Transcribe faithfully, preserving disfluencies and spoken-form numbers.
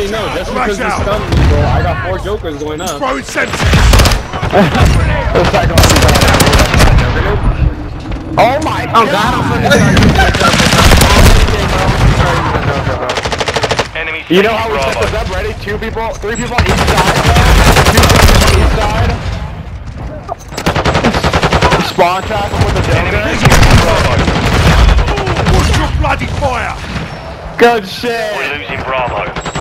you know, just because you stunned me, bro, I got four jokers going up. Throw it sensor. Oh my oh god, I'm fucking sorry. Enemy You know how we set this up? Ready? Two people, three people on each side. Two people on each side. Spawn trap them with the Enemy Joker. taking Bravo. Push your bloody fire. Good shit. We're losing Bravo.